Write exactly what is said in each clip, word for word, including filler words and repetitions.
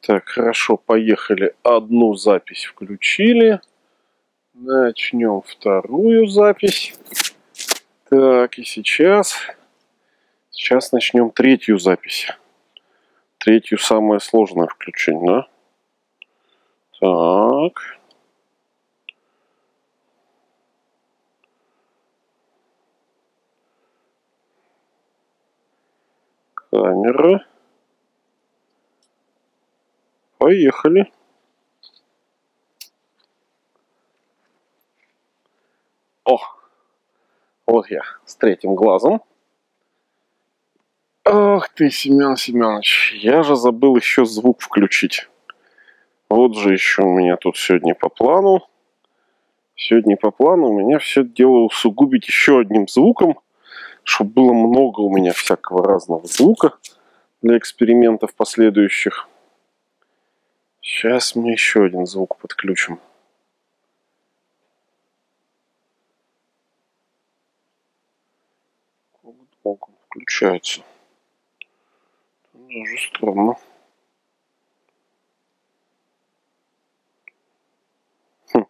Так, хорошо, поехали. Одну запись включили. Начнем вторую запись. Так, и сейчас... Сейчас начнем третью запись. Третью самое сложное включить, да? Так. Камера. Поехали. О! Вот я с третьим глазом. Ах ты, Семен Семенович, я же забыл еще звук включить. Вот же еще у меня тут сегодня по плану. Сегодня по плану у меня все дело усугубить еще одним звуком, чтобы было много у меня всякого разного звука для экспериментов последующих. Сейчас мы еще один звук подключим. Он включается. Даже странно. Хм.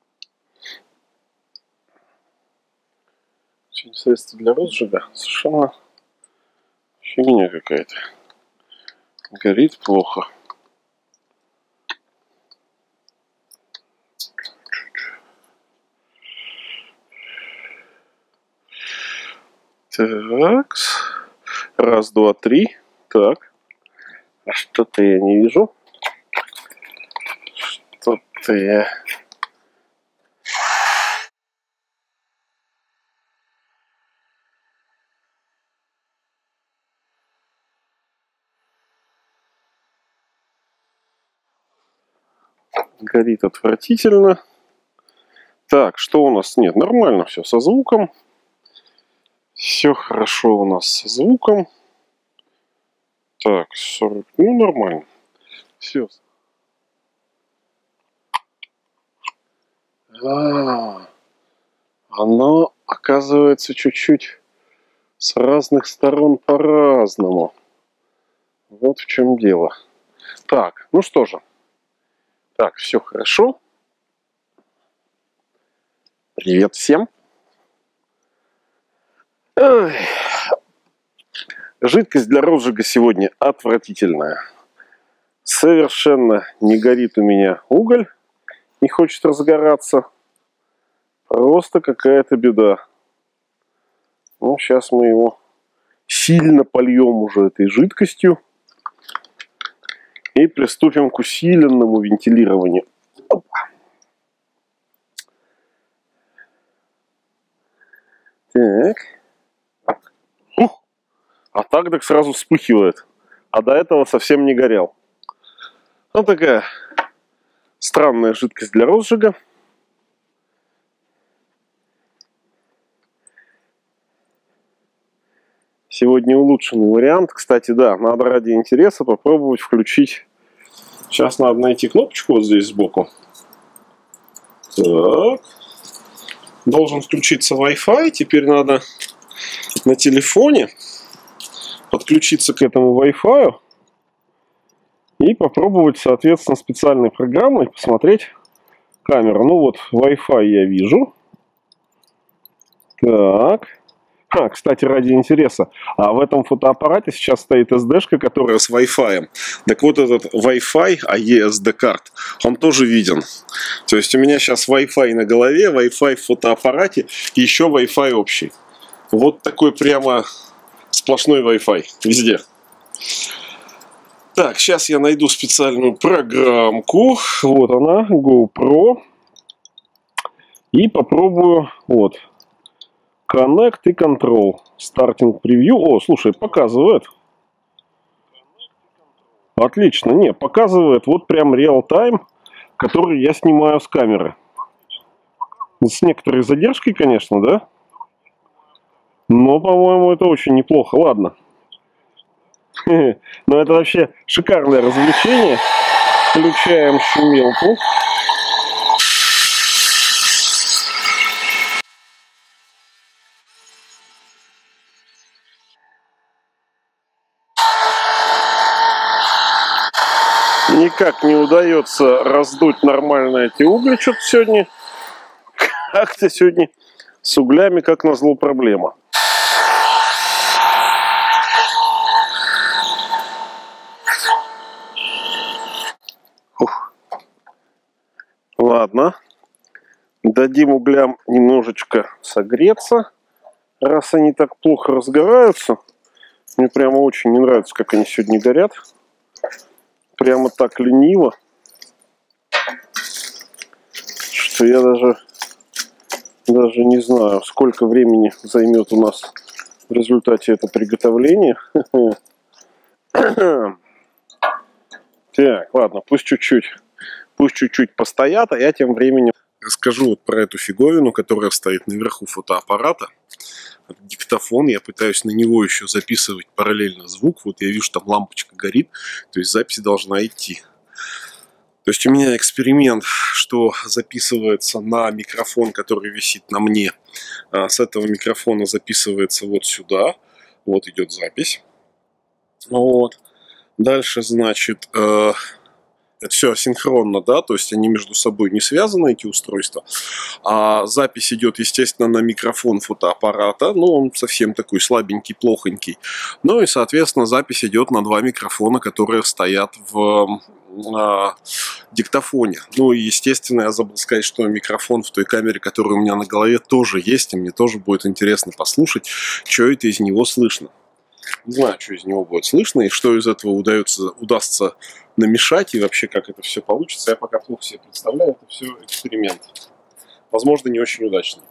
Сегодня средство для розжига совершенно фигня какая-то. Горит плохо. Так. Раз, два, три. Так. А что-то я не вижу. Что-то я... Горит отвратительно. Так, что у нас? Нет, нормально все со звуком. Все хорошо у нас со звуком. Так, сорок, ну нормально. Все. А, оно оказывается чуть-чуть с разных сторон по-разному. Вот в чем дело. Так, ну что же. Так, все хорошо. Привет всем. Ой. Жидкость для розжига сегодня отвратительная. Совершенно не горит у меня уголь. Не хочет разгораться. Просто какая-то беда. Ну, сейчас мы его сильно польем уже этой жидкостью. И приступим к усиленному вентилированию. Опа. Так. Ух. А так так сразу вспыхивает. А до этого совсем не горел. Вот такая странная жидкость для розжига. Сегодня улучшенный вариант. Кстати, да, надо ради интереса попробовать включить. Сейчас надо найти кнопочку вот здесь сбоку. Так. Должен включиться Wi-Fi. Теперь надо на телефоне подключиться к этому Wi-Fi и попробовать, соответственно, специальной программой посмотреть камеру. Ну вот, Wi-Fi я вижу. Так. А, кстати, ради интереса, а в этом фотоаппарате сейчас стоит эс ди-шка, которая с Wi-Fi. Так вот этот Wi-Fi, а и эс ди-карт, он тоже виден. То есть у меня сейчас Wi-Fi на голове, Wi-Fi в фотоаппарате и еще Wi-Fi общий. Вот такой прямо сплошной Wi-Fi везде. Так, сейчас я найду специальную программку. Вот она, GoPro. И попробую, вот. Connect и Control. Starting Preview. О, слушай, показывает. Отлично. Не, показывает вот прям реал-тайм, который я снимаю с камеры. С некоторой задержкой, конечно, да? Но, по-моему, это очень неплохо. Ладно. Но это вообще шикарное развлечение. Включаем шумелку. Никак не удается раздуть нормально эти угли что-то сегодня. Как-то сегодня с углями, как назло, проблема. Ух. Ладно. Дадим углям немножечко согреться, раз они так плохо разгораются. Мне прямо очень не нравится, как они сегодня горят. Прямо так лениво, что я даже, даже не знаю, сколько времени займет у нас в результате это приготовление. Так, ладно, пусть чуть-чуть, пусть чуть-чуть постоят, а я тем временем расскажу вот про эту фиговину, которая стоит наверху фотоаппарата. Диктофон, я пытаюсь на него еще записывать параллельно звук. Вот я вижу, там лампочка горит, то есть запись должна идти. То есть у меня эксперимент, что записывается на микрофон, который висит на мне. С этого микрофона записывается вот сюда. Вот идет запись. Вот. Дальше, значит, э, это все асинхронно, да, то есть они между собой не связаны, эти устройства. А запись идет, естественно, на микрофон фотоаппарата, ну, он совсем такой слабенький, плохонький. Ну и, соответственно, запись идет на два микрофона, которые стоят в на диктофоне. Ну и, естественно, я забыл сказать, что микрофон в той камере, которая у меня на голове, тоже есть, и мне тоже будет интересно послушать, что это из него слышно. Не знаю, что из него будет слышно, и что из этого удается, удастся намешать, и вообще, как это все получится. Я пока плохо себе представляю, это все эксперимент. Возможно, не очень удачный.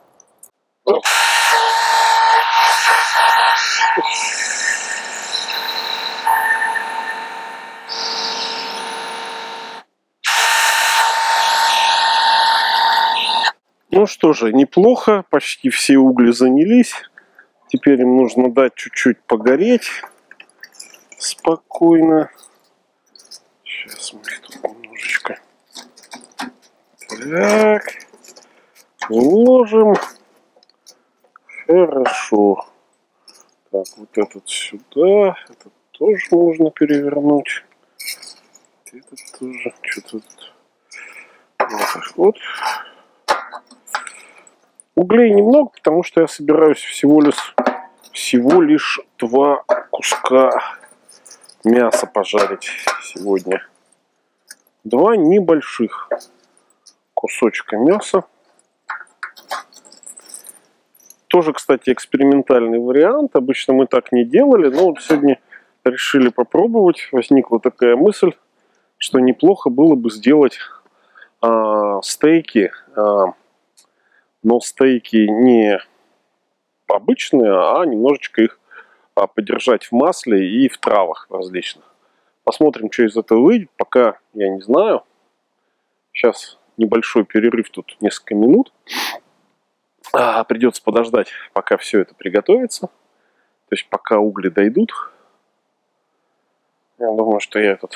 Ну что же, неплохо, почти все угли занялись. Теперь им нужно дать чуть-чуть погореть спокойно. Сейчас мы их тут немножечко так уложим. Хорошо. Так, вот этот сюда. Этот тоже можно перевернуть. Этот тоже. Что-то тут. Вот так вот. Углей немного, потому что я собираюсь всего лишь, всего лишь два куска мяса пожарить сегодня. Два небольших кусочка мяса. Тоже, кстати, экспериментальный вариант. Обычно мы так не делали, но вот сегодня решили попробовать. Возникла такая мысль, что неплохо было бы сделать а, стейки, а, но стейки не обычные, а немножечко их а, подержать в масле и в травах различных. Посмотрим, что из этого выйдет. Пока я не знаю. Сейчас небольшой перерыв, тут несколько минут. А, придется подождать, пока все это приготовится. То есть пока угли дойдут. Я думаю, что я этот...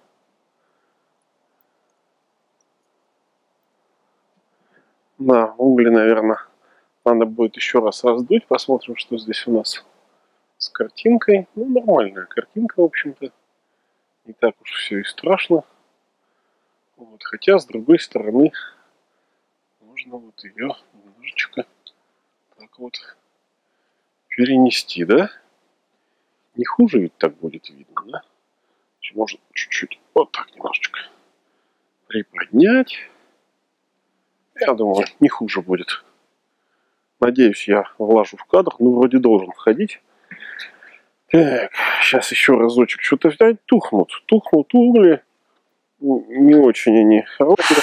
Да, угли, наверное, надо будет еще раз раздуть. Посмотрим, что здесь у нас с картинкой. Ну, нормальная картинка, в общем-то. Не так уж все и страшно. Вот. Хотя, с другой стороны, можно вот ее немножечко так вот перенести, да? Не хуже ведь так будет видно, да? Можно чуть-чуть вот так немножечко приподнять. Я думаю, не хуже будет. Надеюсь, я влажу в кадр. Ну, вроде должен входить. Так, сейчас еще разочек что-то взять. Тухнут. Тухнут угли. Не очень они хорошие.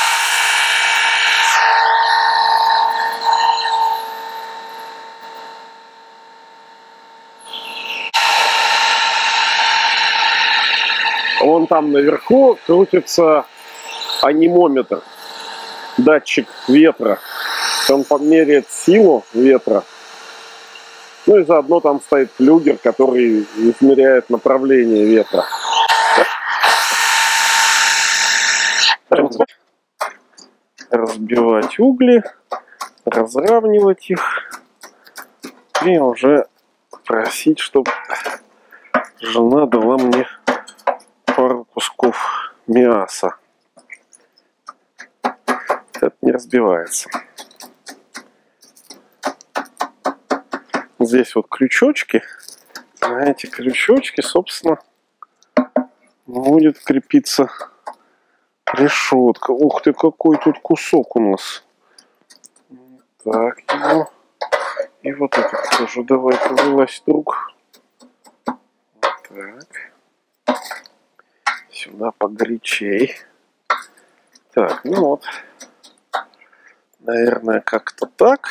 Вон там наверху крутится анимометр. Датчик ветра. Он померяет силу ветра. Ну и заодно там стоит флюгер, который измеряет направление ветра. Разбивать угли, разравнивать их и уже просить, чтобы жена дала мне пару кусков мясо. Это не разбивается. Здесь вот крючочки. На эти крючочки, собственно, будет крепиться решетка. Ух ты, какой тут кусок у нас. Так, его. И вот этот тоже. Давай-ка вылазь, друг. Так. Сюда погорячей. Так, ну вот. Наверное, как-то так.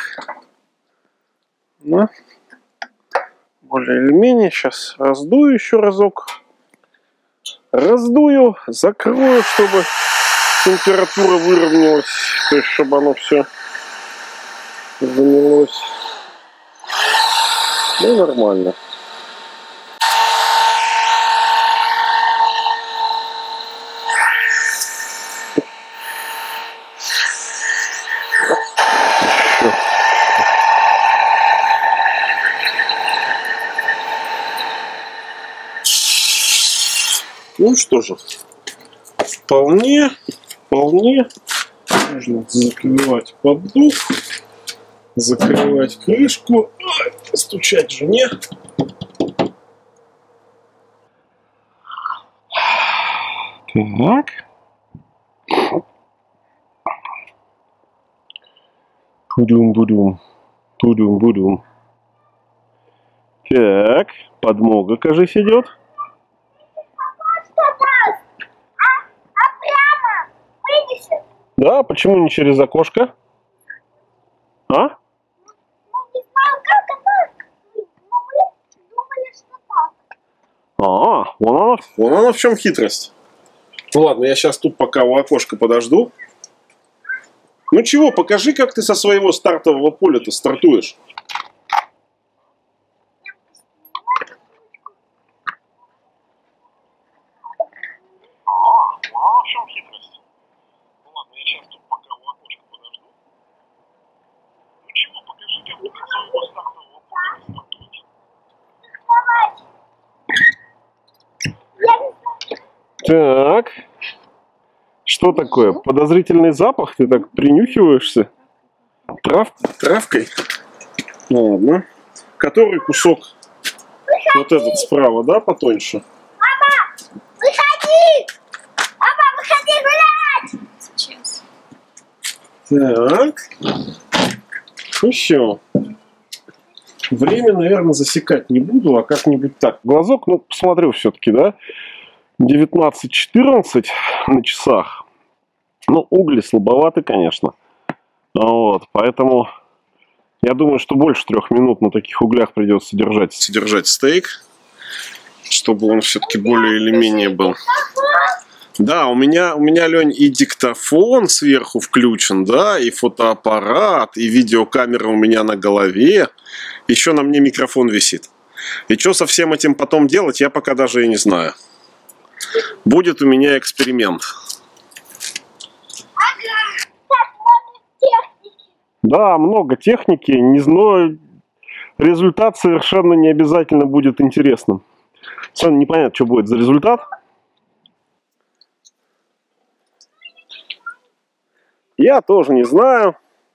Ну, более или менее. Сейчас раздую еще разок. Раздую, закрою, чтобы температура выровнялась. То есть, чтобы оно все занялось. Ну, нормально. Ну что же, вполне, вполне можно закрывать поддув, закрывать крышку, стучать жене. Так. Пудум-будум, пудум-будум. Так, подмога, кажись, идет. Да, почему не через окошко? А? Ну, не знаю, как это. Мы думали, что так. А, вон она, вон она в чем хитрость. Ну ладно, я сейчас тут пока у окошка подожду. Ну чего, покажи, как ты со своего стартового поля-то стартуешь. А, вон она в чем хитрость. Ну ладно, я сейчас тут пока у окошка подожду. Ну чего, покажи, как ты со своего стартового поля стартуешь. Так. Что такое? Подозрительный запах? Ты так принюхиваешься? Трав... Травкой? Ладно. Который кусок? Выходи! Вот этот справа, да, потоньше? Мама, выходи! Мама, выходи гулять! Сейчас. Так. Еще. Время, наверное, засекать не буду, а как-нибудь так. Глазок, ну, посмотрю все-таки, да? девятнадцать четырнадцать на часах. Ну, угли слабоваты, конечно. Вот, поэтому я думаю, что больше трех минут на таких углях придется держать, содержать стейк, чтобы он все-таки более или менее был. Да, у меня, у меня, Лень, и диктофон сверху включен, да, и фотоаппарат, и видеокамера у меня на голове. Еще на мне микрофон висит. И что со всем этим потом делать, я пока даже и не знаю. Будет у меня эксперимент. Да, много техники, не знаю, результат совершенно не обязательно будет интересным. Совершенно непонятно, что будет за результат. Я тоже не знаю.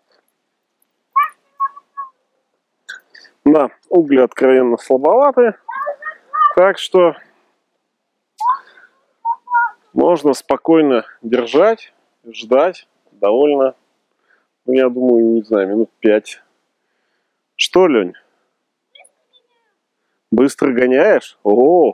Да, угли откровенно слабоватые. Так что можно спокойно держать, ждать довольно, ну, я думаю, не знаю, минут пять. Что, Лень? Быстро гоняешь? О!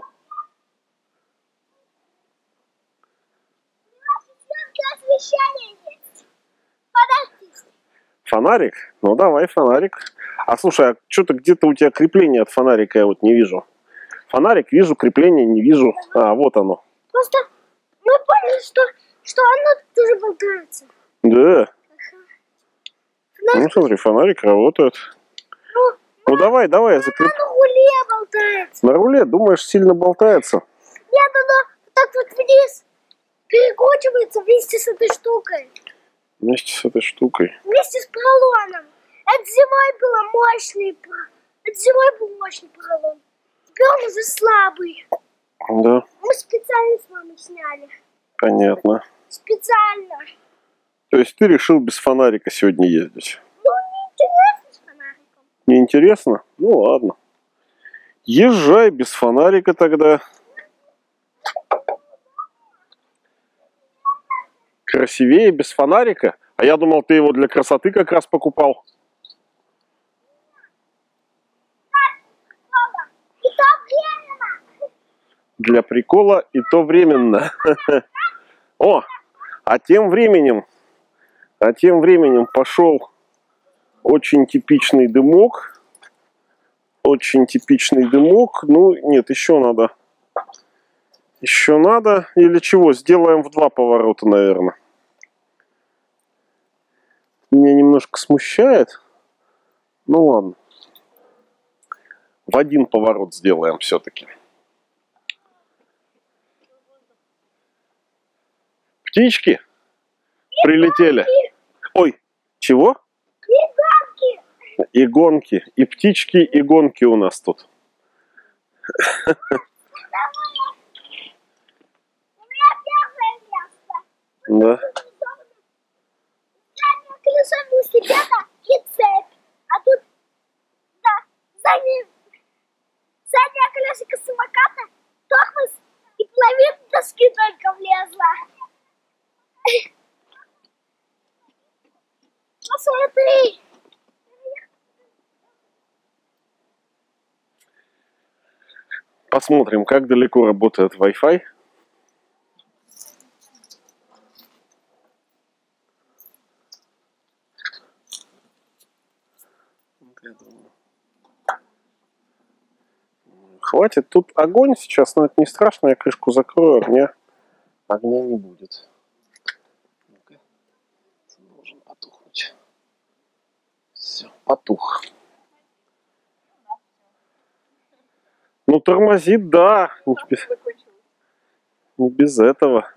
Фонарик? Ну давай фонарик. А слушай, а что-то где-то у тебя крепление от фонарика я вот не вижу. Фонарик вижу, крепление не вижу. А, вот оно. Просто мы поняли, что, что оно тоже болтается. Да. Ага. Ну смотри, фонарик работает. Ну, ну давай, давай, я закреп... на руле болтается. На руле, думаешь, сильно болтается? Нет, оно так вот вниз перекручивается вместе с этой штукой. Вместе с этой штукой. Вместе с поролоном. Это зимой было мощный, это зимой был мощный поролон. Теперь он уже слабый. Да. Мы специально с мамой сняли. Понятно. Специально. То есть ты решил без фонарика сегодня ездить? Ну, неинтересно с фонариком. Неинтересно? Ну ладно. Езжай без фонарика тогда. Красивее без фонарика? А я думал, ты его для красоты как раз покупал. И то временно. Для прикола и то временно. О, а тем временем, а тем временем пошел очень типичный дымок. Очень типичный дымок. Ну, нет, еще надо. Еще надо. Или чего? Сделаем в два поворота, наверное. Меня немножко смущает. Ну ладно. В один поворот сделаем все-таки. Птички прилетели. Ой, чего? И гонки. И гонки. И птички, и гонки у нас тут. У меня первое место. Да. Заднее колесо велосипеда и цепь. А тут, да, заднее, заднее колесико самоката, тормоз и половина доски только влезла. Посмотри. Посмотрим, как далеко работает Wi-Fi. Хватит. Тут огонь сейчас, но это не страшно. Я крышку закрою, огня, огня не будет. Должен потухнуть. Все, потух. Ну, тормозит, да. Не без, не без этого.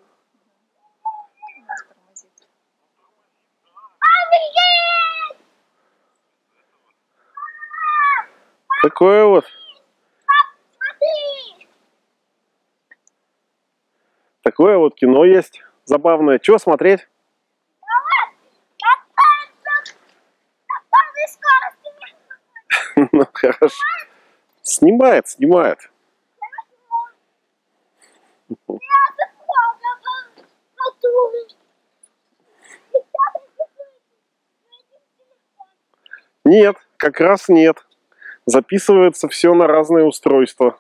Такое вот. Смотри. Такое вот кино есть. Забавное. Чего смотреть? Ну, хорошо. Снимает, снимает. Нет, как раз нет. Записывается все на разные устройства.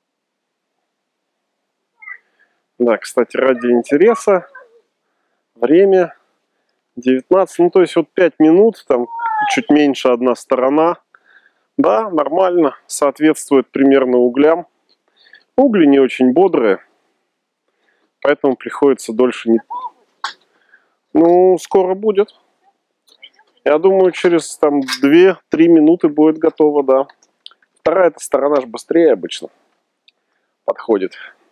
Да, кстати, ради интереса. Время девятнадцать, ну то есть вот пять минут, там чуть меньше одна сторона. Да, нормально, соответствует примерно углям. Угли не очень бодрые, поэтому приходится дольше не... Ну, скоро будет. Я думаю, через там две-три минуты будет готово, да. Вторая эта сторона же быстрее обычно подходит.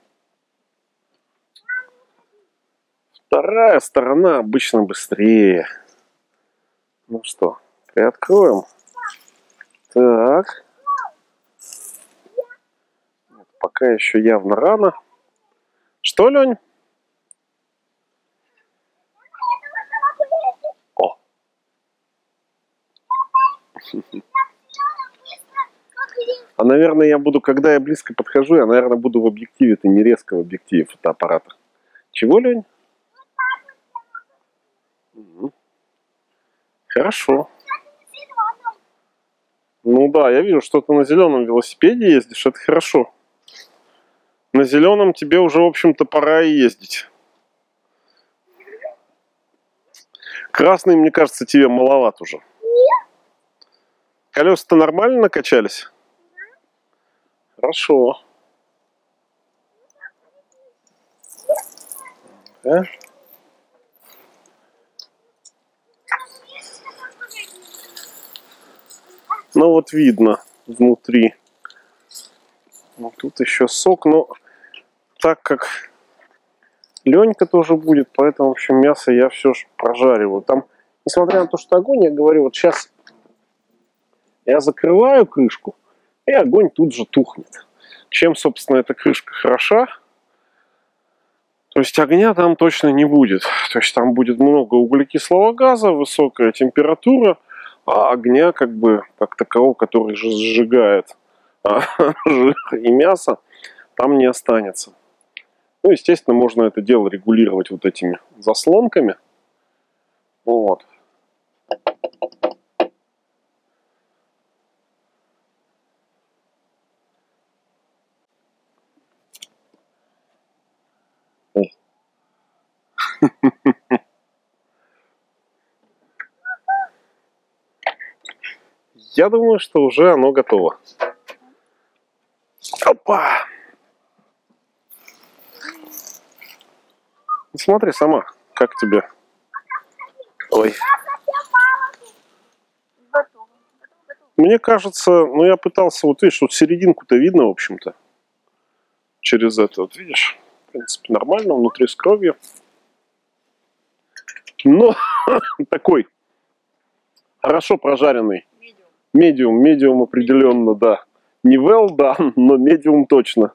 Вторая сторона обычно быстрее. Ну что, приоткроем. Так. Нет, пока еще явно рано. Что, Лень? О. А, наверное, я буду, когда я близко подхожу, я, наверное, буду в объективе. Это не резко в объективе фотоаппарата. Чего, Лень? Угу. Хорошо. Ну да, я вижу, что ты на зеленом велосипеде ездишь, это хорошо. На зеленом тебе уже, в общем-то, пора и ездить. Красный, мне кажется, тебе маловат уже. Колеса-то нормально накачались? Хорошо. А? Ну вот видно внутри. Вот тут еще сок, но так как Ленька тоже будет, поэтому, в общем, мясо я все же прожариваю. Там, несмотря на то, что огонь, я говорю, вот сейчас я закрываю крышку, и огонь тут же тухнет. Чем, собственно, эта крышка хороша? То есть огня там точно не будет. То есть там будет много углекислого газа, высокая температура, а огня как бы как такового, который же сжигает жир и мясо, там не останется. Ну, естественно, можно это дело регулировать вот этими заслонками. Вот. Я думаю, что уже оно готово. Опа! Смотри сама, как тебе. Ой. Мне кажется, ну я пытался, вот видишь, вот серединку-то видно, в общем-то. Через это, вот видишь, в принципе, нормально, внутри с кровью. Но такой хорошо прожаренный. Медиум, медиум определенно, да. Не well done, но медиум точно.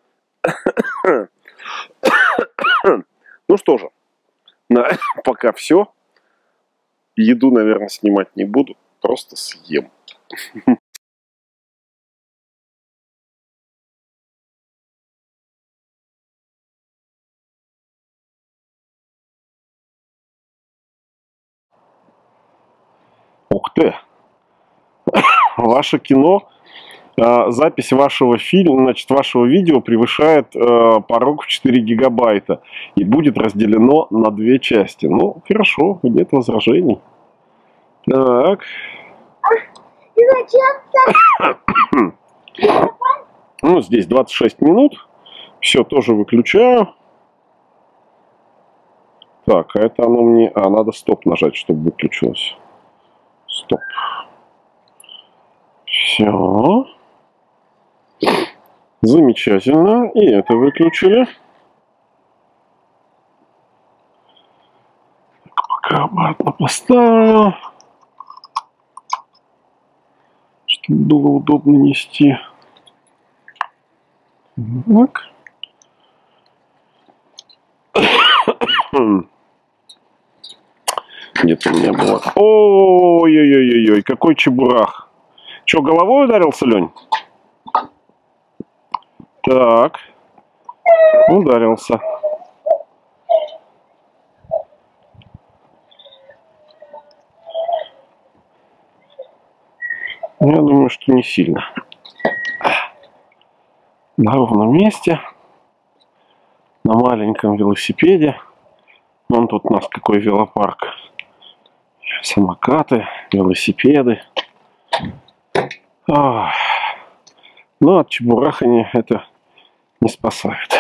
Ну что же, на пока все. Еду, наверное, снимать не буду, просто съем. Ух ты! Ваше кино, э, запись вашего фильма, значит, вашего видео превышает э, порог в четыре гигабайта и будет разделено на две части. Ну, хорошо, нет возражений. Так. И зачем? Ну, здесь двадцать шесть минут. Все, тоже выключаю. Так, а это оно мне... А, надо стоп нажать, чтобы выключилось. Стоп. Все. Замечательно. И это выключили. Пока обратно поставлю. Чтобы было удобно нести. Так. Где-то у меня было. Ой-ой-ой-ой, какой чебурах. Че, головой ударился, Лень? Так. Ударился. Я думаю, что не сильно. На ровном месте. На маленьком велосипеде. Вон тут у нас какой велопарк. Самокаты, велосипеды. Ах. Но от чебурахания это не спасает.